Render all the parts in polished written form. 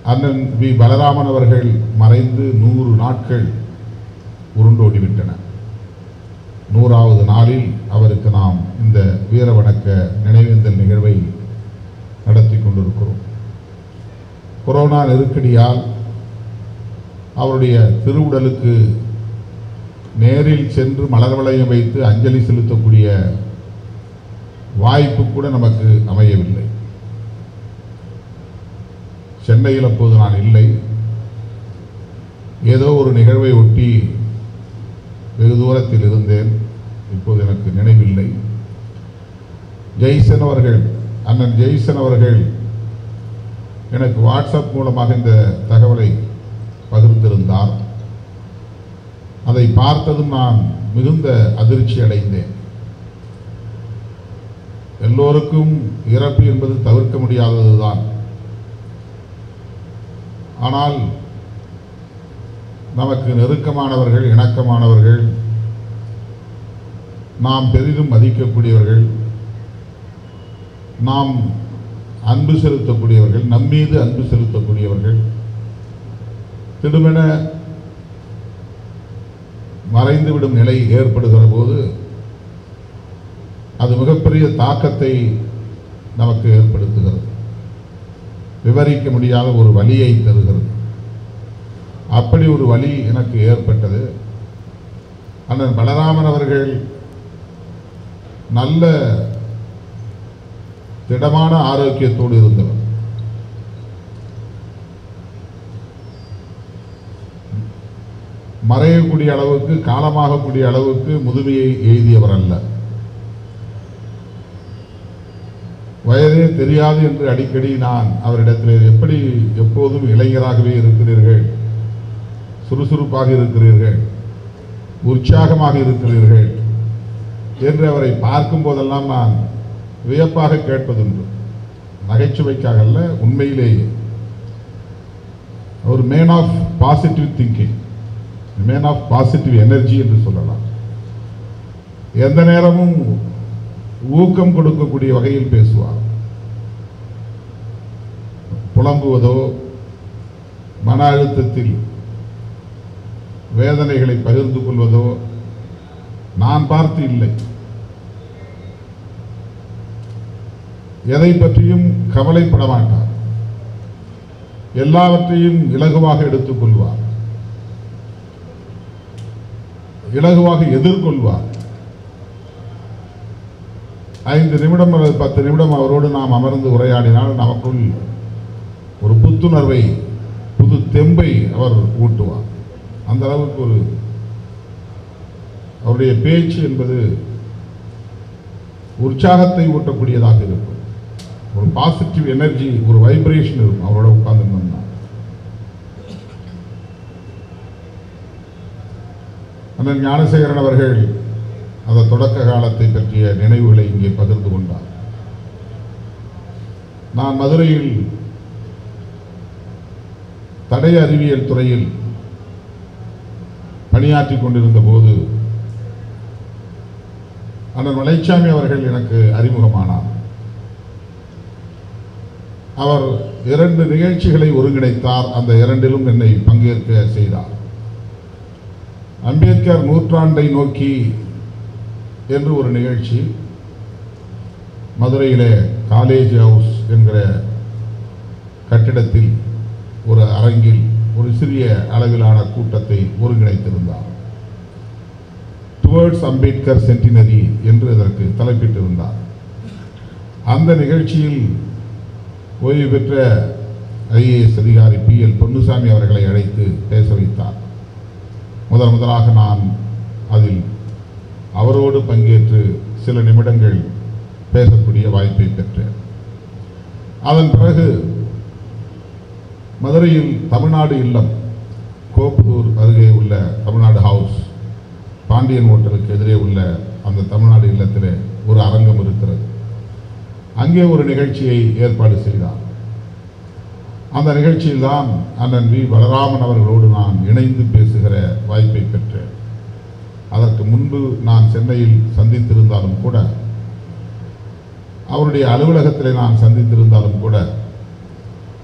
அண்ணன் வி பலராமன் அவர்கள் மறைந்து 100 நாட்கள் உருண்டோடிவிட்டன. 100வது நாளில் அவருக்கு நாம் இந்த வீர வணக்க நினைவேந்தல் நிகழ்வை நடத்தி கொண்டிருக்கிறோம். கொரோனா நெருக்கடியால் அவருடைய திருவுடலுக்கு நேரில் சென்று மலர் வளையம் வைத்து அஞ்சலி செலுத்தக்கூடிய வாய்ப்பு கூட நமக்கு அமையவில்லை. சென்னையில் அப்போது நான் இல்லை. ஏதோ ஒரு நிகழ்வை ஒட்டி வெகு தூரத்தில் இருந்தேன். இப்போது எனக்கு நினைவில்லை. ஜெய்சன் அவர்கள், அண்ணன் ஜெய்சன் அவர்கள் எனக்கு வாட்ஸ்அப் மூலமாக இந்த தகவலை பகிர்ந்திருந்தார். அதை பார்த்ததும் நான் மிகுந்த அதிர்ச்சி அடைந்தேன். எல்லோருக்கும் இறப்பு என்பது தவிர்க்க முடியாததுதான். ஆனால் நமக்கு நெருக்கமானவர்கள், இணக்கமானவர்கள், நாம் பெரிதும் மதிக்கக்கூடியவர்கள், நாம் அன்பு செலுத்தக்கூடியவர்கள், நம்மீது அன்பு செலுத்தக்கூடியவர்கள் திடுமென மறைந்துவிடும் நிலை ஏற்படுகிற போது அது மிகப்பெரிய தாக்கத்தை நமக்கு ஏற்படுத்துகிறது. விவரிக்க முடியாத ஒரு வலியை தருகிறது. அப்படி ஒரு வலி எனக்கு ஏற்பட்டது. அண்ணன் பலராமன் அவர்கள் நல்ல திடமான ஆரோக்கியத்தோடு இருந்தவர். மறையக்கூடிய அளவுக்கு, காலமாகக்கூடிய அளவுக்கு முதுமையை எய்தியவர் அல்ல. வயதே தெரியாது என்று அடிக்கடி நான் அவரிடத்தில் எப்படி எப்போதும் இளைஞராகவே இருக்கிறீர்கள், சுறுசுறுப்பாக இருக்கிறீர்கள், உற்சாகமாக இருக்கிறீர்கள் என்று அவரை பார்க்கும் போதெல்லாம் நான் வியப்பாக கேட்பதுண்டு. நகைச்சுவைக்காக அல்ல, உண்மையிலேயே ஒரு man of positive thinking, man of positive energy என்று சொல்லலாம். எந்த நேரமும் ஊக்கம் கொடுக்கக்கூடிய வகையில் பேசுவார். புலம்புவதோ மன அழுத்தத்தில் வேதனைகளை பகிர்ந்து கொள்வதோ நான் பார்த்து இல்லை. எதை பற்றியும் கவலைப்பட மாட்டார். எல்லாவற்றையும் இலகுவாக எடுத்துக்கொள்வார், இலகுவாக எதிர்கொள்வார். 5 நிமிடம் அல்லது 10 நிமிடம் அவரோடு நாம் அமர்ந்து உரையாடினால் நமக்குள் ஒரு புத்துணர்வை, புது தெம்பை அவர் ஊட்டுவார். அந்த அளவுக்கு ஒரு அவருடைய பேச்சு என்பது உற்சாகத்தை ஊட்டக்கூடியதாக இருக்கும். ஒரு பாசிட்டிவ் எனர்ஜி, ஒரு வைப்ரேஷன் இருக்கும் அவரோட உட்கார்ந்துருந்தோம்னா. அண்ணன் ஞானசேகரன் அவர்கள் அந்த தொடக்க காலத்தை பற்றிய நினைவுகளை இங்கே பகிர்ந்து கொண்டார். நான் மதுரையில் தடய அறிவியல் துறையில் பணியாற்றிக் கொண்டிருந்த போது அண்ணன் மலைச்சாமி அவர்கள் எனக்கு அறிமுகமானார். அவர் 2 நிகழ்ச்சிகளை ஒருங்கிணைத்தார். அந்த 2லும் என்னை பங்கேற்க செய்தார். அம்பேத்கர் நூற்றாண்டை நோக்கி என்று ஒரு நிகழ்ச்சி மதுரையிலே காலேஜ் ஹவுஸ் என்கிற கட்டிடத்தில் ஒரு அரங்கில் ஒரு சிறிய அளவிலான கூட்டத்தை ஒருங்கிணைத்திருந்தார். டுவர்ட்ஸ் அம்பேத்கர் சென்டினரி என்று இதற்கு தலைப்பிட்டிருந்தார். அந்த நிகழ்ச்சியில் ஓய்வு பெற்ற IAS அதிகாரி PL பொன்னுசாமி அவர்களை அழைத்து பேச வைத்தார். முதலாக நான் அதில் அவரோடு பங்கேற்று சில நிமிடங்கள் பேசக்கூடிய வாய்ப்பை பெற்றேன். அதன் பிறகு மதுரையில் தமிழ்நாடு இல்லம், கோப்புதூர் அருகே உள்ள தமிழ்நாடு ஹவுஸ், பாண்டியன் ஹோட்டலுக்கு எதிரே உள்ள அந்த தமிழ்நாடு இல்லத்திலே ஒரு அரங்கம் இருக்கிறது. அங்கே ஒரு நிகழ்ச்சியை ஏற்பாடு செய்தார். அந்த நிகழ்ச்சியில் தான் அண்ணன் வி பலராமன் அவர்களோடு நான் இணைந்து பேசுகிற வாய்ப்பை பெற்றேன். அதற்கு முன்பு நான் சென்னையில் சந்தித்திருந்தாலும் கூட, அவருடைய அலுவலகத்திலே நான் சந்தித்திருந்தாலும் கூட,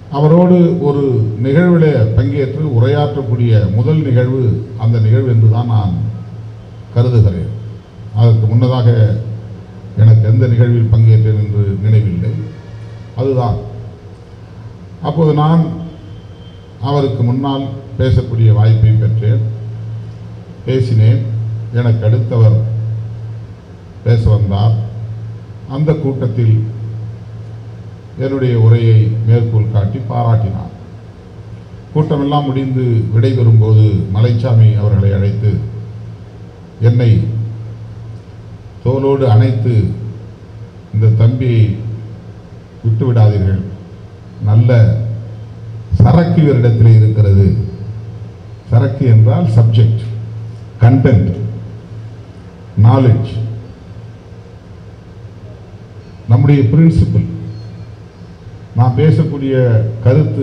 அவரோடு ஒரு நிகழ்வில் பங்கேற்று உரையாற்றக்கூடிய முதல் நிகழ்வு அந்த நிகழ்வு என்றுதான் நான் கருதுகிறேன். அதற்கு முன்னதாக எனக்கு எந்த நிகழ்வில் பங்கேற்றேன் என்று நினைவில்லை. அதுதான் அப்போது நான் அவருக்கு முன்னால் பேசக்கூடிய வாய்ப்பை பெற்றேன், பேசினேன். எனக்கு அடுத்தவர் பேச வந்தார். அந்த கூட்டத்தில் என்னுடைய உரையை மேற்கோள் காட்டி பாராட்டினார். கூட்டமெல்லாம் முடிந்து விடைபெறும் போது மலைச்சாமி அவர்களை அழைத்து என்னை தோளோடு அணைத்து, இந்த தம்பியை விட்டுவிடாதீர்கள், நல்ல சரக்கு இவரிடத்தில் இருக்கிறது. சரக்கு என்றால் சப்ஜெக்ட், கண்டென்ட், நாலேஜ், நம்முடைய பிரின்சிபல், நான் பேசக்கூடிய கருத்து,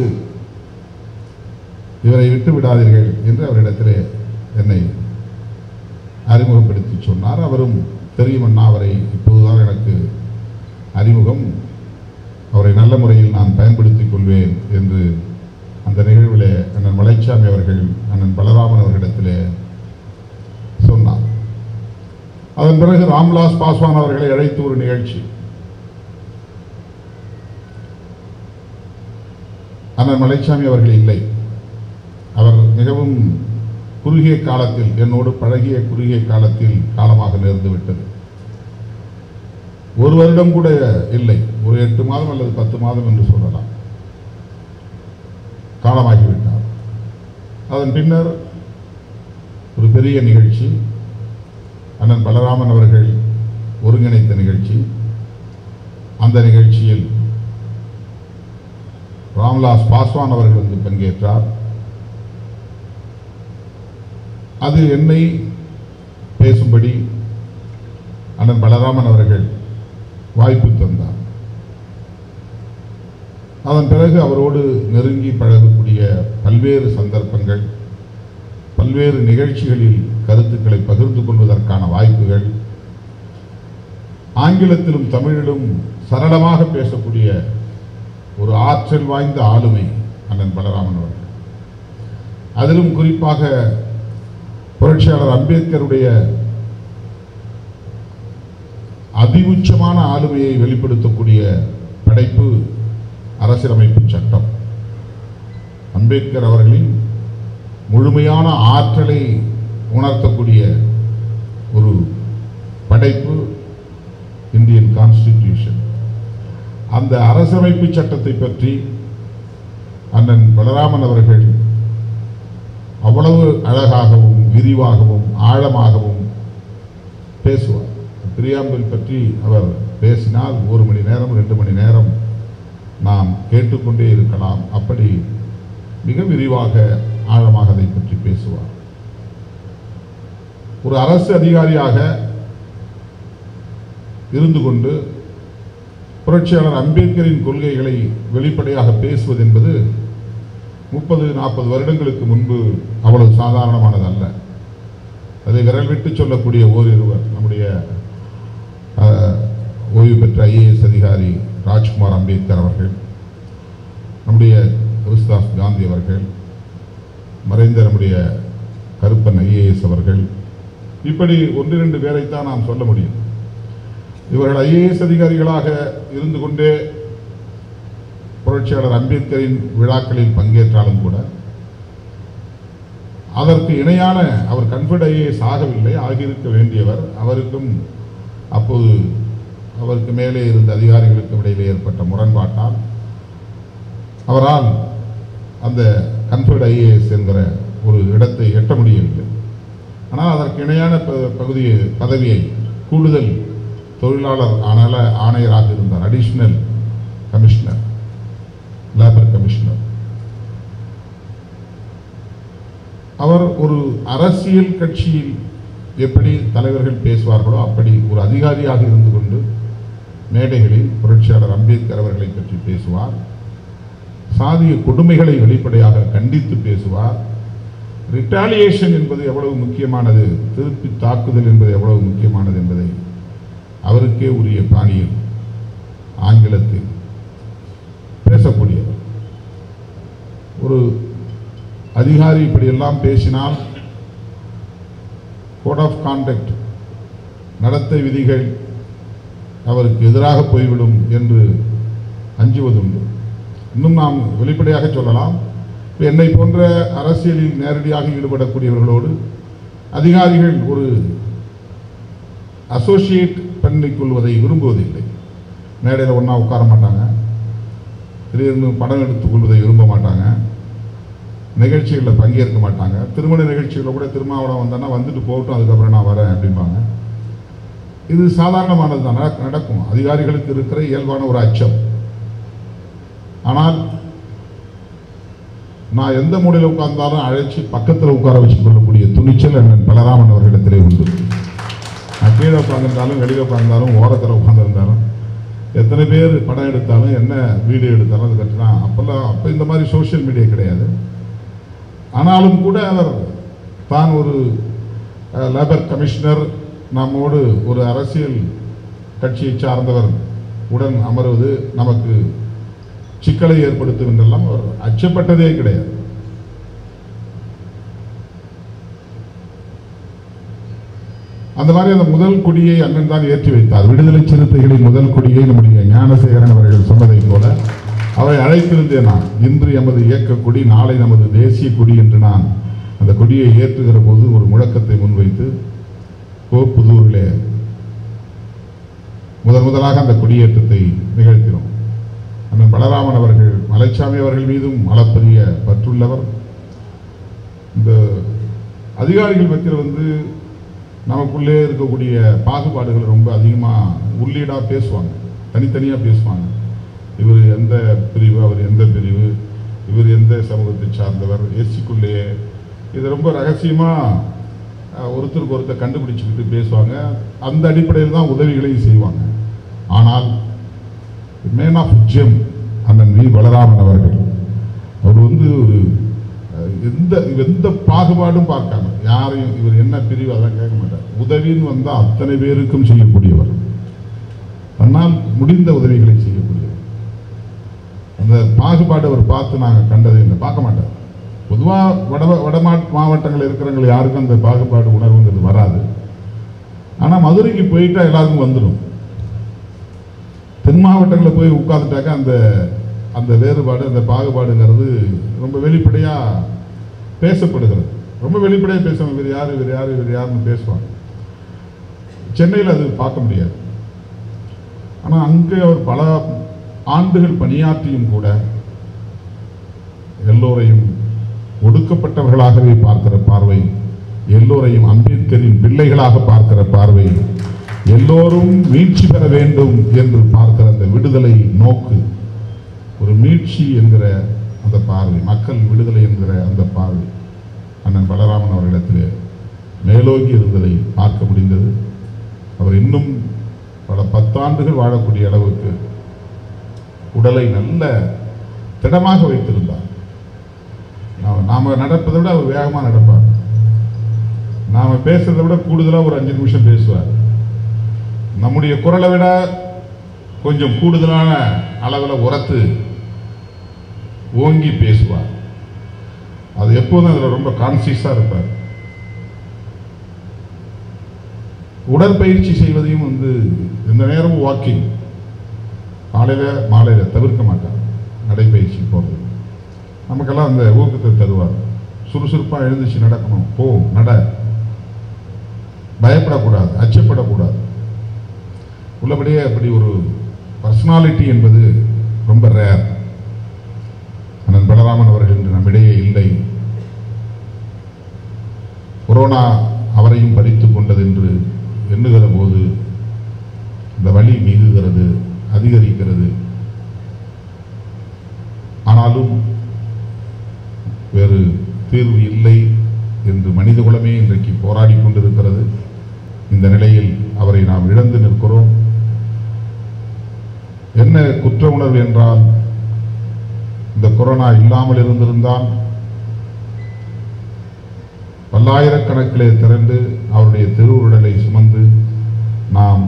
இவரை விட்டு விடாதீர்கள் என்று அவரிடத்திலே என்னை அறிமுகப்படுத்தி சொன்னார். அவரும் தெரியுமண்ணா, அவரை இப்போதுதான் எனக்கு அறிமுகம், அவரை நல்ல முறையில் நான் பயன்படுத்திக் கொள்வேன் என்று அந்த நிகழ்விலே அண்ணன் மலைச்சாமி அவர்கள் அண்ணன் பலராமன் அவர்களிடத்திலே சொன்னார். அதன் பிறகு ராம்விலாஸ் பாஸ்வான் அவர்களை அழைத்து ஒரு நிகழ்ச்சி. அண்ணன் மலைச்சாமி அவர்கள் இல்லை. அவர் மிகவும் குறுகிய காலத்தில், என்னோடு பழகிய குறுகிய காலத்தில் காலமாக நேர்ந்து விட்டது. ஒரு வருடம் கூட இல்லை, ஒரு 8 மாதம் அல்லது 10 மாதம் என்று சொல்லலாம், காலமாகிவிட்டார். அதன் பின்னர் ஒரு பெரிய நிகழ்ச்சி, அண்ணன் பலராமன் அவர்கள் ஒருங்கிணைத்த நிகழ்ச்சி. அந்த நிகழ்ச்சியில் ராம்விலாஸ் பாஸ்வான் அவர்கள் வந்து பங்கேற்றார். அது என்னை பேசும்படி அண்ணன் பலராமன் அவர்கள் வாய்ப்பு தந்தார். அதன் பிறகு அவரோடு நெருங்கி பழகக்கூடிய பல்வேறு சந்தர்ப்பங்கள், பல்வேறு நிகழ்ச்சிகளில் கருத்துக்களை பகிர்ந்து கொள்வதற்கான வாய்ப்புகள், ஆங்கிலத்திலும் தமிழிலும் சரளமாக பேசக்கூடிய ஒரு ஆற்றல் வாய்ந்த ஆளுமை அண்ணன் பலராமன் அவர்கள். அதிலும் குறிப்பாக புரட்சியாளர் அம்பேத்கருடைய அதிஉச்சமான ஆளுமையை வெளிப்படுத்தக்கூடிய படைப்பு அரசியலமைப்பு சட்டம். அம்பேத்கர் அவர்களின் முழுமையான ஆற்றலை உணர்த்தக்கூடிய ஒரு படைப்பு இந்தியன் கான்ஸ்டிடியூஷன். அந்த அரசியலமைப்பு சட்டத்தை பற்றி அண்ணன் பலராமன் அவர்கள் அவ்வளவு அழகாகவும் விரிவாகவும் ஆழமாகவும் பேசுவார். பிரியாம்பிள் பற்றி அவர் பேசினால் 1 மணி நேரம் 2 மணி நேரம் நாம் கேட்டுக்கொண்டே இருக்கலாம். அப்படி மிக விரிவாக ஆழமாக அதை பற்றி பேசுவார். ஒரு அரசு அதிகாரியாக இருந்து கொண்டு புரட்சியாளர் அம்பேத்கரின் கொள்கைகளை வெளிப்படையாக பேசுவது என்பது 30-40 வருடங்களுக்கு முன்பு அவ்வளவு சாதாரணமானதல்ல. அதை விரல் விட்டு சொல்லக்கூடிய ஓரிருவர், நம்முடைய ஓய்வு பெற்ற IAS அதிகாரி ராஜ்குமார் அம்பேத்கர் அவர்கள், நம்முடைய கிறிஸ்தாஸ் காந்தி அவர்கள், மறைந்த நம்முடைய கருப்பன் IAS அவர்கள், இப்படி 1-2 பேரைத்தான் நாம் சொல்ல முடியும். இவர்கள் IAS அதிகாரிகளாக இருந்து கொண்டே புரட்சியாளர் அம்பேத்கரின் விழாக்களில் பங்கேற்றாலும் கூட அதற்கு இணையான, அவர் கன்ஃபர்ட் IAS ஆகவில்லை, ஆகியிருக்க வேண்டியவர். அவருக்கும் அப்போது அவருக்கு மேலே இருந்த அதிகாரிகளுக்கும் இடையிலே ஏற்பட்ட முரண்பாட்டால் அவரால் அந்த கன்ஃபர்ட் IAS என்கிற ஒரு இடத்தை எட்ட முடியவில்லை. ஆனால் அதற்கு இணையான பதவியை கூடுதல் தொழிலாளர் ஆணையராக இருந்தார், அடிஷனல் கமிஷனர், லேபர் கமிஷனர். அவர் ஒரு அரசியல் கட்சியில் எப்படி தலைவர்கள் பேசுவார்களோ அப்படி ஒரு அதிகாரியாக இருந்து கொண்டு மேடைகளில் புரட்சியாளர் அம்பேத்கர் அவர்களை பற்றி பேசுவார். சாதிய கொடுமைகளை வெளிப்படையாக கண்டித்து பேசுவார். ரிட்டாலியேஷன் என்பது எவ்வளவு முக்கியமானது, திருப்பி தாக்குதல் என்பது எவ்வளவு முக்கியமானது என்பதை அவருக்கே உரிய பாணியில் ஆங்கிலத்தில் பேசக்கூடியவர். ஒரு அதிகாரி இப்படியெல்லாம் பேசினால் கோட் ஆஃப் கான்டக்ட், நடத்தை விதிகள் அவருக்கு எதிராக போய்விடும் என்று அஞ்சுவதுண்டு. இன்னும் நாம் வெளிப்படையாக சொல்லலாம், என்னை போன்ற அரசியலில் நேரடியாக ஈடுபடக்கூடியவர்களோடு அதிகாரிகள் ஒரு அசோசியேட் பண்ணிக்கொள்வதை விரும்புவதில்லை. மேடையில் ஒன்றா உட்கார மாட்டாங்க, திடீர்னு படம் எடுத்துக்கொள்வதை விரும்ப மாட்டாங்க, நிகழ்ச்சிகளில் பங்கேற்க மாட்டாங்க. திருமண நிகழ்ச்சிகளில் கூட திருமாவளம் வந்தேன்னா வந்துட்டு போகட்டும், அதுக்கப்புறம் நான் வரேன் அப்படிம்பாங்க. இது சாதாரணமானது தான், நடக்கும். அதிகாரிகளுக்கு இருக்கிற இயல்பான ஒரு அச்சம். ஆனால் நான் எந்த மூலையில் உட்கார்ந்தாலும் அழைச்சி பக்கத்தில் உட்கார வச்சு கொள்ளக்கூடிய துணிச்சல் அண்ணன் பலராமன் அவர்களிடத்திலே உண்டு. நான் கீழே உட்கார்ந்துருந்தாலும் வெளியே உட்கார்ந்தாலும் ஓரத்தில் உட்கார்ந்துருந்தாலும் எத்தனை பேர் படம் எடுத்தாலும் என்ன வீடியோ எடுத்தாலும் அது கட்டினா அப்போ இந்த மாதிரி சோஷியல் மீடியா கிடையாது. ஆனாலும் கூட அவர் தான் ஒரு லேபர் கமிஷனர், நம்மோடு ஒரு அரசியல் கட்சியை சார்ந்தவர் உடன் அமர்வது நமக்கு சிக்கலை ஏற்படுத்தும் என்றெல்லாம் அவர் அச்சப்பட்டதே கிடையாது. அந்த மாதிரி அந்த முதல் கொடியை அண்ணன் தான் ஏற்றி வைத்தார். விடுதலை சிறுத்தைகளின் முதல் கொடியை நம்முடைய ஞானசேகரன் அவர்கள் சொன்னதை போல அவரை அழைத்திருந்தேன். நான் இன்று எமது இயக்க கொடி, நாளை நமது தேசிய கொடி என்று நான் அந்த கொடியை ஏற்றுகிற போது ஒரு முழக்கத்தை முன்வைத்து புதூரிலே முதலாக அந்த கொடியேற்றத்தை நிகழ்த்தினோம். அண்ணன் பலராமன் அவர்கள், மலைச்சாமி அவர்கள் மீதும் அளப்பரிய பற்றுள்ளவர். இந்த அதிகாரிகள் மத்தியில் நமக்குள்ளே இருக்கக்கூடிய பாகுபாடுகள் ரொம்ப அதிகமாக உள்ளீடாக பேசுவாங்க, தனித்தனியாக பேசுவாங்க. இவர் எந்த பிரிவு, அவர் எந்த பிரிவு, இவர் எந்த சமூகத்தை சார்ந்தவர், எஸ்சிக்குள்ளேயே இது ரொம்ப ரகசியமாக ஒருத்தருக்கு ஒருத்தர் கண்டுபிடிச்சிக்கிட்டு பேசுவாங்க. அந்த அடிப்படையில் தான் உதவிகளையும் செய்வாங்க. ஆனால் மேன் ஆஃப் ஜெம் அண்ணன் வி பலராமன் அவர்கள், அவர் ஒரு எந்த பாகுபாடும் பார்க்காம யாரையும் இவர் என்ன பிரிவு அதெல்லாம் கேட்க மாட்டார். உதவின்னு வந்தால் அத்தனை பேருக்கும் செய்யக்கூடியவர், தன்னால் முடிந்த உதவிகளை செய்யக்கூடியவர். அந்த பாகுபாடு அவர் பார்த்து நாங்கள் கண்டதே இல்லை, பார்க்க மாட்டார். பொதுவாக வட மாவட்டங்கள் இருக்கிறவங்க யாருக்கும் அந்த பாகுபாடு உணர்வுங்கிறது வராது. ஆனால் மதுரைக்கு போயிட்டா எல்லாருக்கும் வந்துடும். தென் மாவட்டங்களில் போய் உட்காந்துட்டாக்க அந்த வேறுபாடு, அந்த பாகுபாடுங்கிறது ரொம்ப வெளிப்படையாக பேசப்படுகிறது. ரொம்ப வெளிப்படையாக பேசுவாங்க, இவர் யாருன்னு பேசுவாங்க. சென்னையில் அது பார்க்க முடியாது. ஆனால் அங்கே அவர் பல ஆண்டுகள் பணியாற்றியும் கூட எல்லோரையும் ஒடுக்கப்பட்டவர்களாகவே பார்க்கிற பார்வை, எல்லோரையும் அம்பேத்கரின் பிள்ளைகளாக பார்க்கிற பார்வை, எல்லோரும் மீட்சி பெற வேண்டும் என்று பார்க்கிற அந்த விடுதலை நோக்கு, ஒரு மீட்சி என்கிற அந்த பார்வை, மக்கள் விடுதலை என்கிற அந்த பார்வை அண்ணன் பலராமன் அவர்களிடத்திலே மேலோங்கி இருந்ததை பார்க்க முடிந்தது. அவர் இன்னும் பல 10 ஆண்டுகள் வாழக்கூடிய அளவுக்கு உடலை நல்ல திடமாக வைத்திருந்தார். நாம நடப்பதை விட அவர் வேகமாக நடப்பார். நாம பேசுறதை விட கூடுதலாக ஒரு 5 நிமிஷம் பேசுவார். நம்முடைய குரலை விட கொஞ்சம் கூடுதலான அளவில் உரத்து ஓங்கி பேசுவார். அது எப்போதும் அதில் ரொம்ப கான்சியஸாக இருப்பார். உடற்பயிற்சி செய்வதையும் எந்த நேரமும் வாக்கிங், காலையில் மாலையில் தவிர்க்க மாட்டார். நடைப்பயிற்சி போகிறது நமக்கெல்லாம் அந்த ஊக்கத்தை தருவார். சுறுசுறுப்பாக எழுந்துச்சு நடக்கணும், போ நட, பயப்படக்கூடாது, அச்சப்படக்கூடாது. உள்ளபடியே அப்படி ஒரு பர்சனாலிட்டி என்பது ரொம்ப ரேர். அண்ணன் பலராமன் அவர்கள் இன்று நம்மிடையே இல்லை. கொரோனா அவரையும் பறித்து கொண்டது என்று எண்ணுகிற போது இந்த வலி மிகுகிறது, அதிகரிக்கிறது. ஆனாலும் வேறு தீர்வு இல்லை என்று மனிதகுலமே இன்றைக்கு போராடி கொண்டிருக்கிறது. இந்த நிலையில் அவரை நாம் இழந்து நிற்கிறோம். என்ன குற்ற உணர்வு என்றால், இந்த கொரோனா இல்லாமல் இருந்திருந்தால் பல்லாயிரக்கணக்கிலே திரண்டு அவருடைய திருவுருடலை சுமந்து நாம்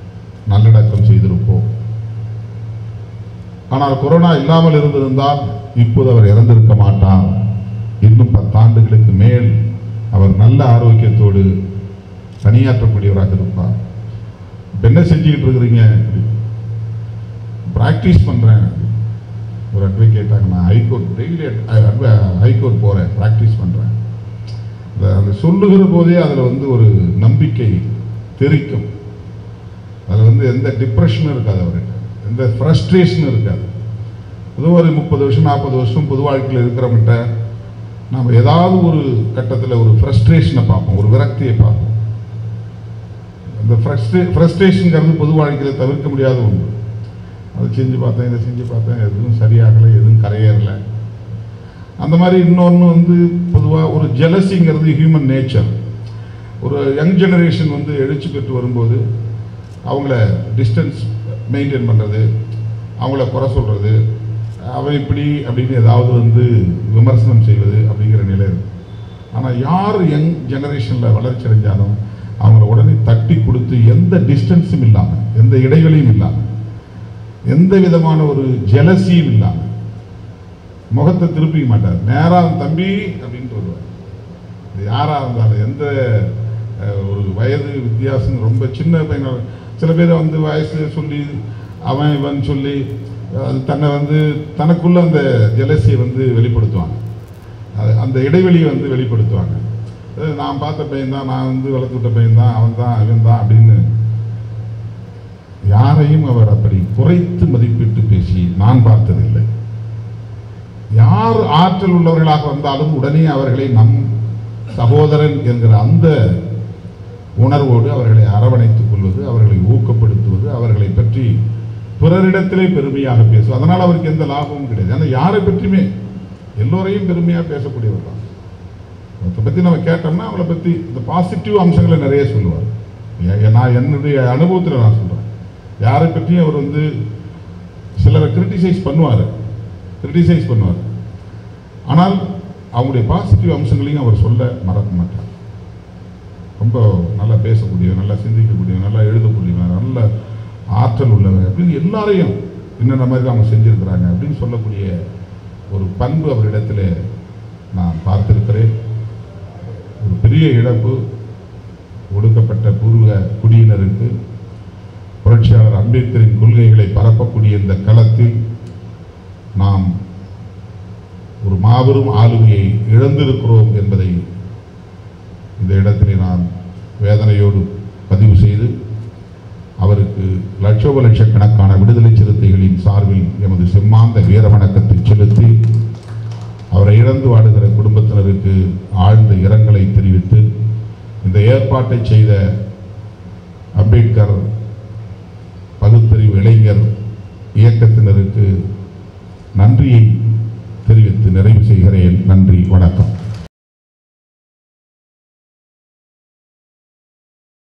நல்லடக்கம் செய்திருப்போம். ஆனால் கொரோனா இல்லாமல் இருந்திருந்தால் இப்போது அவர் இறந்திருக்க மாட்டார். இன்னும் 10 ஆண்டுகளுக்கு மேல் அவர் நல்ல ஆரோக்கியத்தோடு பணியாற்றக்கூடியவராக இருப்பார். என்ன செஞ்சுக்கிட்டு இருக்கிறீங்க? பிராக்டிஸ் பண்ணுறேன். ஒரு அட்வொகேட் கேட்டாங்க, நான் ஹைகோர்ட் டெய்லி ஹைகோர்ட் போகிறேன், ப்ராக்டிஸ் பண்ணுறேன். அதை சொல்லுகிற போதே அதில் ஒரு நம்பிக்கை தெரிக்கும். அதில் எந்த டிப்ரெஷனும் இருக்காது, அவர்கிட்ட எந்த ஃப்ரஸ்ட்ரேஷனும் இருக்காது. ஏதோ ஒரு 30 வருஷம் 40 வருஷம் பொது வாழ்க்கையில் இருக்கிறவங்கிட்ட நாம் ஏதாவது ஒரு கட்டத்தில் ஒரு ஃப்ரஸ்ட்ரேஷனை பார்ப்போம், ஒரு விரக்தியை பார்ப்போம். அந்த ஃப்ரஸ்ட்ரேஷனுங்கிறது பொது வாழ்க்கையில் தவிர்க்க முடியாத ஒன்று. அதை செஞ்சு பார்த்தேன், இதை செஞ்சு பார்த்தேன், எதுவும் சரியாகலை, எதுவும் கரையேறலை. அந்த மாதிரி இன்னொன்று பொதுவாக ஒரு ஜெலசிங்கிறது ஹியூமன் நேச்சர். ஒரு யங் ஜெனரேஷன் எழுச்சி பெற்று வரும்போது அவங்கள டிஸ்டன்ஸ் மெயின்டைன் பண்ணுறது, அவங்கள குறை சொல்கிறது, அவன் இப்படி அப்படின்னு ஏதாவது விமர்சனம் செய்வது அப்படிங்கிற நிலை இருக்குது. ஆனால் யார் யங் ஜெனரேஷனில் வளர்ச்சி அடைஞ்சாலும் அவங்கள உடனே தட்டி கொடுத்து எந்த டிஸ்டன்ஸும் இல்லாமல், எந்த இடைவெளியும் இல்லாமல், எந்த விதமான ஒரு ஜெலசியும் இல்லாமல் முகத்தை திருப்பிக்க மாட்டார். நேராக தம்பி அப்படின்ட்டு வருவார். யாராக இருந்தாலும் எந்த ஒரு வயது வித்தியாசம், ரொம்ப சின்ன பையன், சில பேர் வயசு சொல்லி அவன் இவன் சொல்லி அது தன்னை தனக்குள்ள அந்த ஜெலசியை வெளிப்படுத்துவாங்க. அந்த இடைவெளியை வெளிப்படுத்துவாங்க. நான் பார்த்த பையன் தான், நான் வளர்த்து விட்ட பையன் தான், அவன் தான் இவன் தான் அப்படின்னு யாரையும் அவர் அப்படி குறைத்து மதிப்பிட்டு பேசி நான் பார்த்ததில்லை. யார் ஆற்றல் உள்ளவர்களாக வந்தாலும் உடனே அவர்களை நம் சகோதரன் என்கிற அந்த உணர்வோடு அவர்களை அரவணைத்துக் கொள்வது, அவர்களை ஊக்கப்படுத்துவது, அவர்களை பற்றி பிறரிடத்திலே பெருமையாக பேசுவது. அதனால் அவருக்கு எந்த லாபமும் கிடையாது. ஆனால் யாரை பற்றியுமே எல்லோரையும் பெருமையாக பேசக்கூடியவர் தான். அதை பற்றி நம்ம கேட்டோம்னா அவளை பற்றி இந்த பாசிட்டிவ் அம்சங்களை நிறைய சொல்லுவார். நான் என்னுடைய அனுபவத்தில் நான் சொல்கிறேன். யாரை பற்றியும் அவர் சிலரை கிரிட்டிசைஸ் பண்ணுவார். ஆனால் அவங்களுடைய பாசிட்டிவ் அம்சங்களையும் அவர் சொல்ல மறக்க மாட்டார். ரொம்ப நல்லா பேசக்கூடியவர், நல்லா சிந்திக்கக்கூடியவர், நல்லா எழுதக்கூடியவர், நல்ல ஆற்றல் உள்ளவர் அப்படின்னு எல்லாரையும் என்னென்ன மாதிரி அவங்க செஞ்சுருக்கிறாங்க அப்படின்னு சொல்லக்கூடிய ஒரு பண்பு அவரிடத்தில் நான் பார்த்திருக்கிறேன். ஒரு பெரிய இழப்பு ஒடுக்கப்பட்ட பூர்வ குடியினருக்கு புரட்சியாளர் அம்பேத்கரின் கொள்கைகளை பரப்பக்கூடிய இந்த களத்தில் நாம் ஒரு மாபெரும் ஆளுமையை இழந்திருக்கிறோம் என்பதை இந்த இடத்திலே நான் வேதனையோடு பதிவு செய்து அவருக்கு லட்சக்கணக்கான விடுதலை சிறுத்தைகளின் சார்பில் எமது செம்மாந்த வீர வணக்கத்தை செலுத்தி அவரை இழந்து வாடுகிற குடும்பத்தினருக்கு ஆழ்ந்த இரங்கலை தெரிவித்து இந்த ஏற்பாட்டை செய்த அம்பேத்கர் பகுத்தறிவு இளைஞர் இயக்கத்தினருக்கு நன்றியை தெரிவித்து நிறைவு செய்கிறேன். நன்றி, வணக்கம்.